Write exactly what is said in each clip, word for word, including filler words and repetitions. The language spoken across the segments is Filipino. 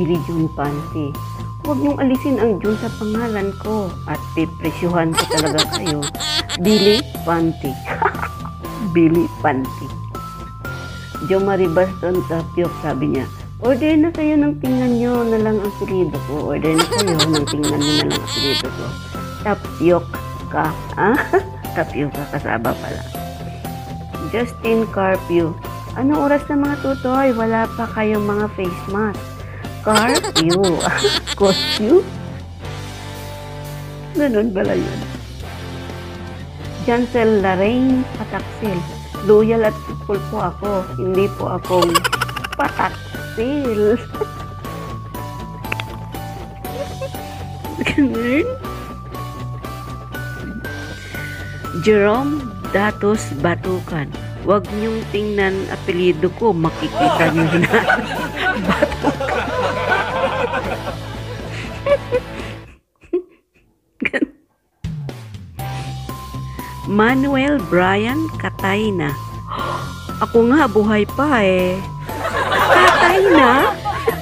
Billy June Panty. Huwag niyong alisin ang June sa pangalan ko at pipresyuhan ko talaga kayo. Billy Panty. Billy Panty. Jo Marie Baston Tapiok, sabi niya, order na kayo ng tingnan nyo na lang ang apelido ko. Order na kayo ng tingnan nyo na lang ang apelido ko. Tapiok ka. Ah? Tapiok ka kasaba pala. Justin Carpio. Anong oras na mga tutoy? Wala pa kayong mga face mask. Carpio. Costume? Ganun pala yun. Jancel Laraine Pataksil. Loyal at faithful po ako. Hindi po akong pataksil. Ganun. Jerome Datos Batukan. Huwag niyong tingnan apelido ko. Makikita niyo na. Batukan. Manuel Brian Katayna. Ako nga, buhay pa eh. Katayna?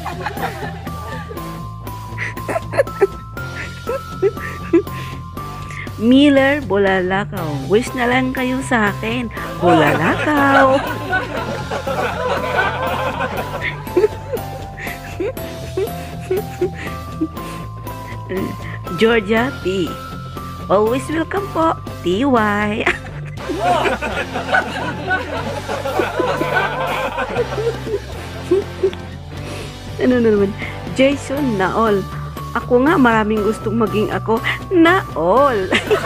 Miller Bulalakaw. Wish na lang kayo sa akin. Bulalakaw. Georgia T. Always welcome po. T Y. Ano na naman? Jason Naol. Ako nga, maraming gustong maging ako. Naol.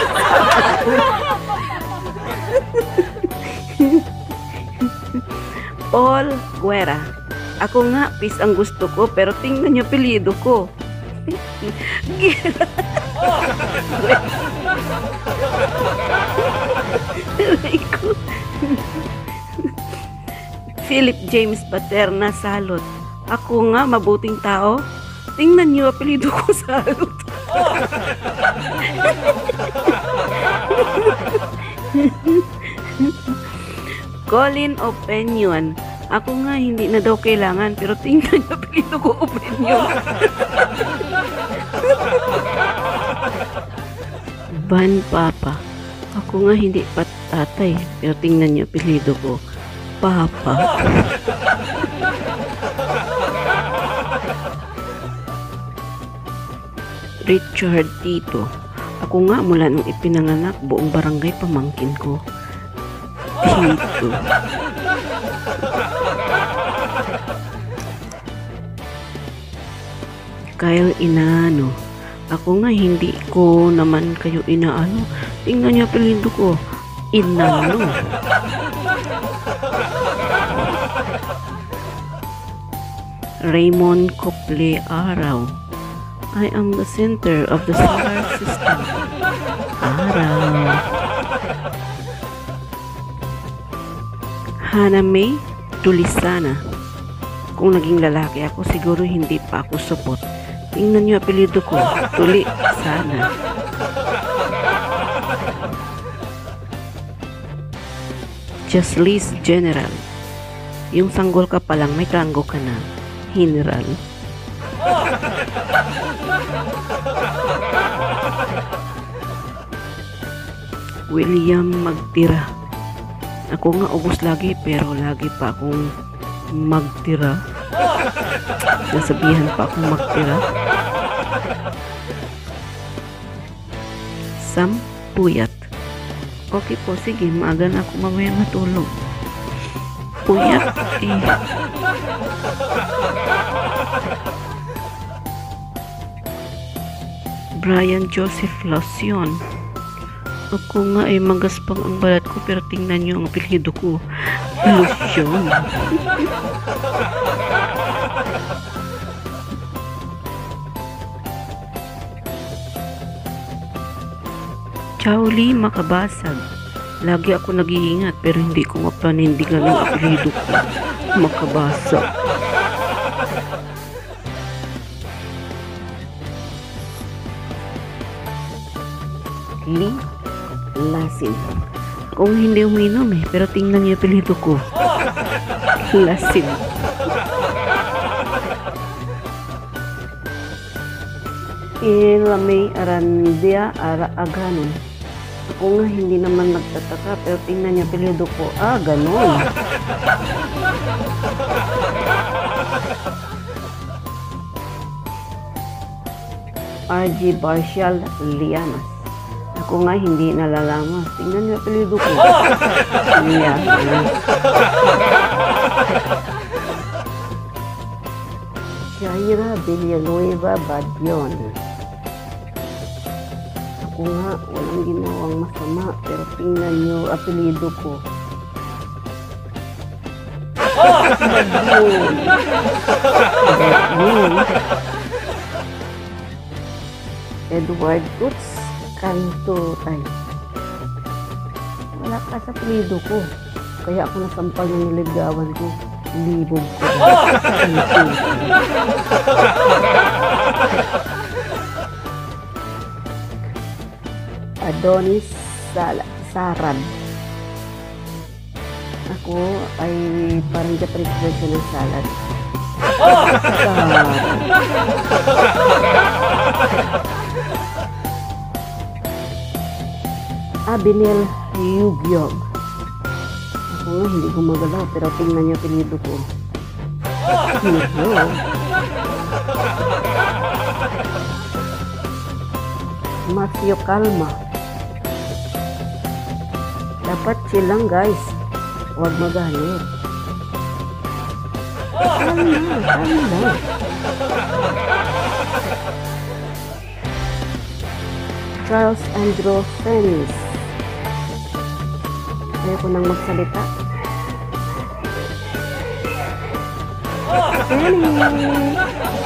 Paul Guerra. Ako nga, peace ang gusto ko, pero tingnan niyo apelyido ko. Philip James Paterna Salot. Ako nga, mabuting tao. Tingnan niyo apelyido ko, Salot. Colin Opinion. Ako nga, hindi na daw kailangan, pero tingnan niyo apelyido ko, Opinion. Van Papa. Ako nga, hindi pa tatay, pero tingnan niyo apelyido ko, Papa. Richard Tito. Ako nga, mula nung ipinanganak, buong barangay pamangkin ko. Tito. Kyle Inano. Ako nga, hindi ko naman kayo inaano. Tingnan niyo apelyido ko, Inano. Raymond Cople Araw. I am the center of the solar system. Araw. Hana May Tulisana. Kung naging lalaki ako, siguro hindi pa ako supot. Tingnan niyo apelyido ko, Tuli Sana. Justlice General. Yung sanggol ka pa lang, may tango ka na, General. William Magtira. Ako nga, ubos lagi, pero lagi pa akong magtira. Nasabihan pa akong magtira. Sam Puyat. Okay po, sige, maaga na ako mamaya matulog. Puyat eh. Brian Joseph Losion. Ako nga ay magaspang ang balat ko, pero tingnan nyo ang apelyido ko, Losion. Chowli Makabasag. Lagi ako nag-iingat, pero hindi ko mapanindigan ang apelyido ko, Makabasag. Lee Lasin. Kung hindi uminom eh, pero tingnan niyo apelyido ko, Lasin. Ilamay Arandia Ara Aganon. Ako nga hindi naman nagtataka pero tingnan niya apelyido ko. Ah, ganon. R G Barcial Lianas. Ako nga hindi nalalaman. Tingnan niyo apelyido ko. Lianas. Shaira Villanueva Badyon. Ako nga, walang ginawang masama, pero tingnan niyo apelyido ko. Badyon. Badyon. Edward Toots Canto ay wala ka sa apelyido ko. Kaya ako nasampal ng niligawan ko. Libog ko. Adonis Sal Sarad. Ako ay parang Japanese version ng salad. Sarad. Abinel Yugyog. Ako nga hindi gumagalaw pero tingnan niyo apelyido ko. Yugyog. Matthew Calma. Dapat silang guys. Huwag magalit. Calma, calma. Charles Andrew Fennis. Ayaw ko nang magsalita. Fennis.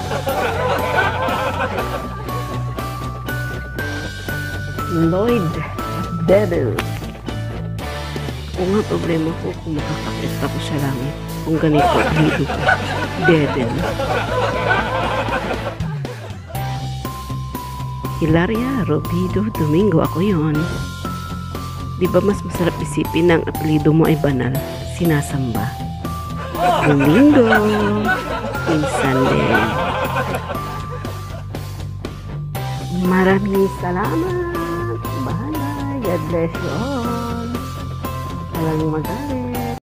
Lloyd Devil. Kung nga problema ko kung makakakit ako sa langit. Kung ganito ang hido ko. Devil. Hilaria Robido Domingo. Ako yon. Di ba mas masarap isipin na ang apelido mo ay banal? Sinasamba. Domingo. Minsan din. Maraming salamat. Bahala. God bless you all. Walang magalit.